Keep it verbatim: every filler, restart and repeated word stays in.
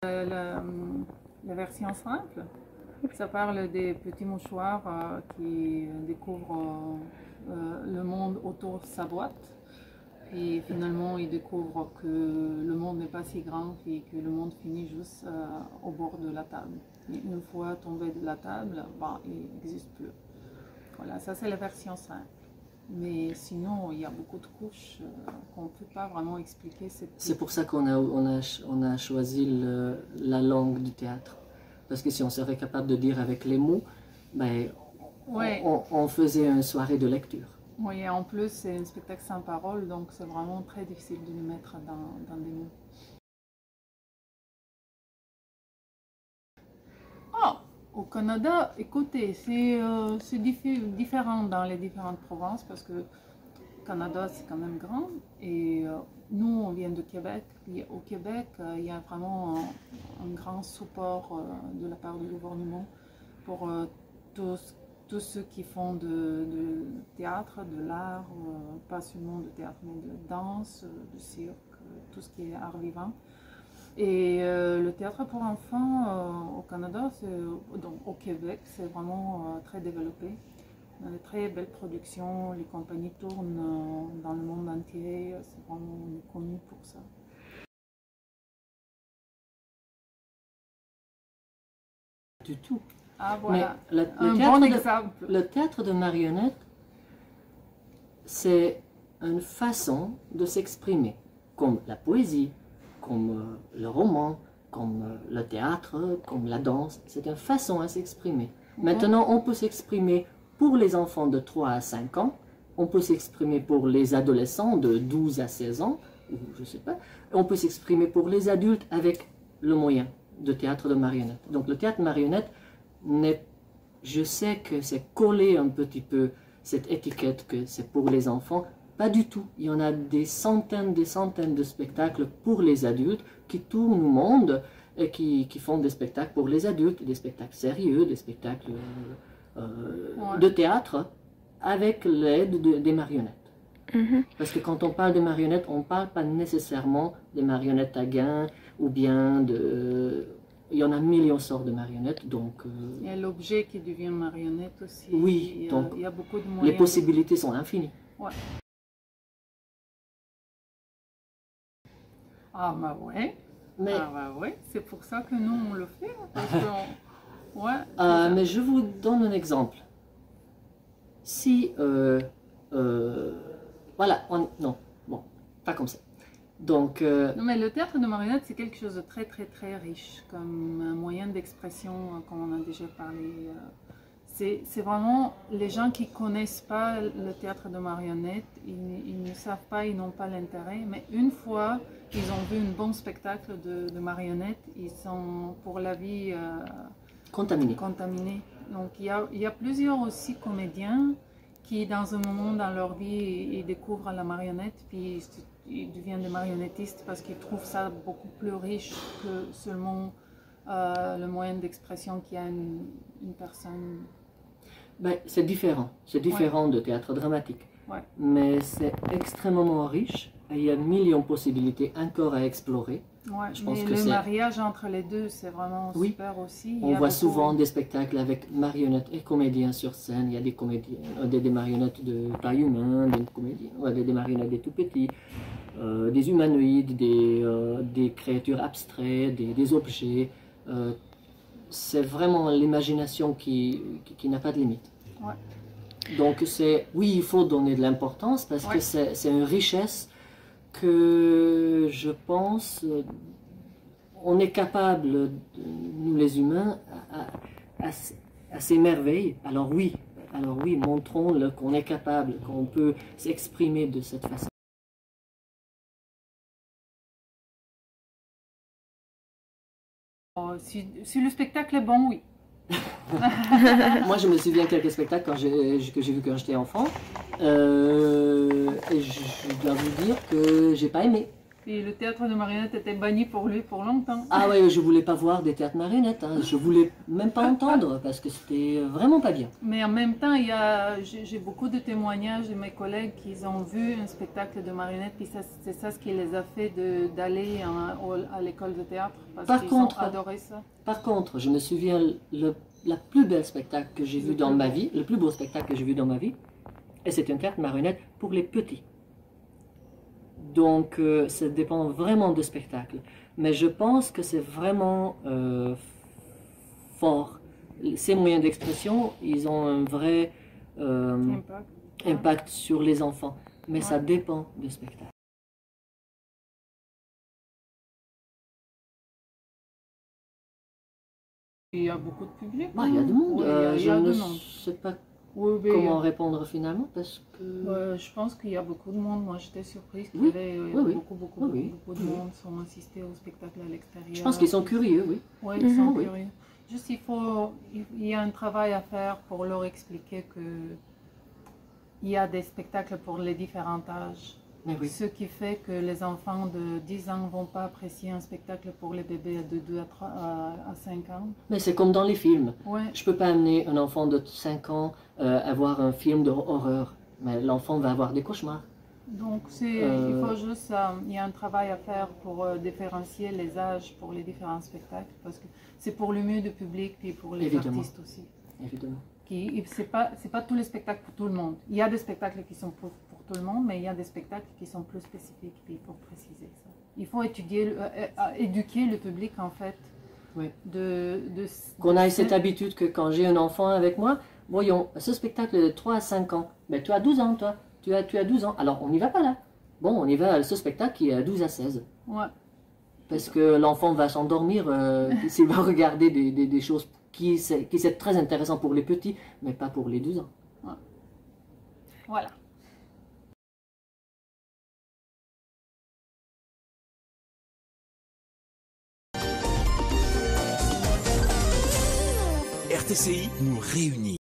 Euh, la, la version simple, ça parle des petits mouchoirs euh, qui découvrent euh, le monde autour de sa boîte. Et finalement, ils découvrent que le monde n'est pas si grand et que le monde finit juste euh, au bord de la table. Et une fois tombé de la table, bah, il n'existe plus. Voilà, ça c'est la version simple. Mais sinon, il y a beaucoup de couches euh, qu'on ne peut pas vraiment expliquer. C'est pour ça qu'on a, on a, on a choisi le, la langue du théâtre. Parce que si on serait capable de dire avec les mots, ben, ouais. on, on faisait une soirée de lecture. Oui, et en plus, c'est un spectacle sans parole, donc c'est vraiment très difficile de le mettre dans, dans des mots. Oh, au Canada, écoutez, c'est euh, différent dans les différentes provinces parce que le Canada, c'est quand même grand. Et euh, nous, on vient de Québec. Et au Québec, euh, il y a vraiment un, un grand support euh, de la part du gouvernement pour euh, tous, tous ceux qui font de, de théâtre, de l'art, euh, pas seulement de théâtre, mais de danse, de cirque, tout ce qui est art vivant. Et euh, le théâtre pour enfants euh, au Canada, donc au Québec, c'est vraiment euh, très développé. On a de très belles productions, les compagnies tournent euh, dans le monde entier, c'est vraiment on est connu pour ça. Du tout. Ah voilà, mais le, le un théâtre bon de, exemple. Le théâtre de marionnette, c'est une façon de s'exprimer, comme la poésie, comme euh, le roman, comme euh, le théâtre, comme la danse. C'est une façon à s'exprimer. Mm-hmm. Maintenant, on peut s'exprimer pour les enfants de trois à cinq ans, on peut s'exprimer pour les adolescents de douze à seize ans, ou je sais pas, on peut s'exprimer pour les adultes avec le moyen de théâtre de marionnette. Donc le théâtre marionnette, je sais que c'est collé un petit peu cette étiquette que c'est pour les enfants, pas du tout. Il y en a des centaines, des centaines de spectacles pour les adultes qui tournent au monde et qui, qui font des spectacles pour les adultes, des spectacles sérieux, des spectacles euh, ouais. de théâtre avec l'aide de, des marionnettes. Mm-hmm. Parce que quand on parle de marionnettes, on ne parle pas nécessairement des marionnettes à gain ou bien de... Il y en a millions de sortes de marionnettes, donc... Euh... Il y a l'objet qui devient marionnette aussi. Oui, il y a, donc il y a beaucoup de moyens. Les possibilités de... sont infinies. Ouais. Ah bah ouais. Mais... Ah bah ouais, c'est pour ça que nous on le fait. Parce que on... ouais, euh, mais je vous donne un exemple. Si... Euh, euh, voilà, on... non, bon, pas comme ça. Donc, euh... non, mais le théâtre de marionnette, c'est quelque chose de très très très riche, comme un moyen d'expression, comme on a déjà parlé. C'est vraiment les gens qui ne connaissent pas le théâtre de marionnette, ils, ils ne savent pas, ils n'ont pas l'intérêt, mais une fois qu'ils ont vu un bon spectacle de, de marionnette, ils sont pour la vie euh, contaminés. contaminés. Donc il y, a, il y a plusieurs aussi comédiens qui, dans un moment dans leur vie, ils découvrent la marionnette, puis ils deviennent des marionnettistes parce qu'ils trouvent ça beaucoup plus riche que seulement euh, le moyen d'expression qu'il y a une, une personne. Ben, c'est différent, c'est différent ouais. de théâtre dramatique, ouais. mais c'est extrêmement riche et il y a millions de possibilités encore à explorer. Ouais, je pense mais que le mariage entre les deux, c'est vraiment oui. super aussi. On voit beaucoup... souvent des spectacles avec marionnettes et comédiens sur scène. Il y a des, comédiens, des, des marionnettes de taille humaine, des, comédiens, ouais, des, des marionnettes des tout petits, euh, des humanoïdes, des, euh, des créatures abstraites, des, des objets. Euh, c'est vraiment l'imagination qui, qui, qui n'a pas de limite. Ouais. Donc c'est, oui, il faut donner de l'importance parce ouais. que c'est une richesse que je pense on est capable, nous les humains, à, à, à s'émerveiller. Alors oui, alors oui, montrons-le qu'on est capable, qu'on peut s'exprimer de cette façon. Oh, si, si le spectacle est bon, oui. Moi, je me souviens de quelques spectacles quand que j'ai vu quand j'étais enfant. Euh, et je, je dois vous dire que j'ai pas aimé. Et le théâtre de marionnettes était banni pour lui pour longtemps. Ah ouais, je voulais pas voir des théâtres marionnettes, hein. Je voulais même pas entendre parce que c'était vraiment pas bien. Mais en même temps, il y a, j'ai j'ai beaucoup de témoignages de mes collègues qui ont vu un spectacle de marionnettes, puis ça- c'est ça ce qui les a fait de- d'aller en- au- à l'école de théâtre, parce Par qu'ils contre- ont adoré ça. Par contre, je me souviens, le la plus belle spectacle que j'ai vu dans ma vie, le plus beau spectacle que j'ai vu dans ma vie, et c'est un théâtre marionnette pour les petits. Donc, euh, ça dépend vraiment du spectacle. Mais je pense que c'est vraiment euh, fort. Ces moyens d'expression, ils ont un vrai euh, Impact. impact sur les enfants. Mais ça Ouais. dépend du spectacle. Il y a beaucoup de public. Bah, il y a du monde. Oui, il y a- Euh, il y je a ne du monde. sais pas Oui, oui, comment répondre finalement parce que... Ouais, je pense qu'il y a beaucoup de monde. Moi, j'étais surprise qu'il Oui, y avait euh, oui, oui. beaucoup, beaucoup, Oui, beaucoup, oui, beaucoup de oui. monde qui ont assisté au spectacle à l'extérieur. Je pense qu'ils sont curieux, oui. Oui, ils sont Oui. curieux. Juste, il faut, il il y a un travail à faire pour leur expliquer que il y a des spectacles pour les différents âges. Mais oui. Ce qui fait que les enfants de dix ans ne vont pas apprécier un spectacle pour les bébés de deux à, trois, à, à cinq ans. Mais c'est comme dans les films. Ouais. Je peux pas amener un enfant de cinq ans euh, à voir un film d'horreur. Mais l'enfant va avoir des cauchemars. Donc, c'est, Euh, il faut juste, euh, il y a un travail à faire pour euh, différencier les âges pour les différents spectacles, parce que c'est pour le mieux du public et pour les Évidemment. artistes aussi. Évidemment. Qui, c'est pas, c'est pas tous les spectacles pour tout le monde. Il y a des spectacles qui sont pour, pour tout le monde, mais il y a des spectacles qui sont plus spécifiques, puis il faut préciser ça. Il faut étudier, le- euh, euh, éduquer le public, en fait, Oui. de... de Qu'on de ait ce- cette habitude que quand j'ai un enfant avec moi, voyons, ce spectacle est de trois à cinq ans. Ben, tu as douze ans, toi. Tu as, tu as douze ans. Alors, on n'y va pas là. Bon, on y va à ce spectacle qui est à douze à seize. Ouais. Parce que l'enfant va s'endormir euh, s'il va regarder des, des, des choses qui c'est qui c'est très intéressant pour les petits, mais pas pour les douze ans. Voilà. R T C I nous réunit.